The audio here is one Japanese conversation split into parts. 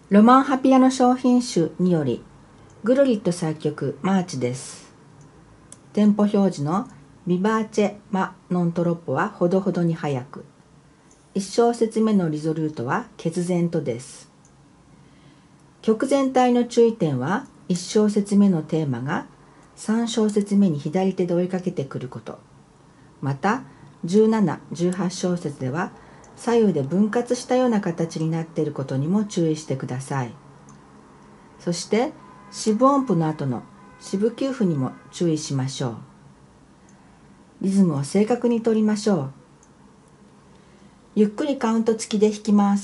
ロマンハピアノ商品集によりグルリット作曲マーチです。テンポ表示のビバーチェマノントロッポはほどほどに速く、1小節目のリゾルートは決然とです。曲全体の注意点は1小節目のテーマが3小節目に左手で追いかけてくること、また17、18小節では左右で分割したような形になっていることにも注意してください。そして四分音符の後の四分休符にも注意しましょう。リズムを正確に取りましょう。ゆっくりカウント付きで弾きます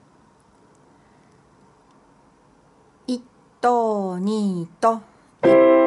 。1と2と1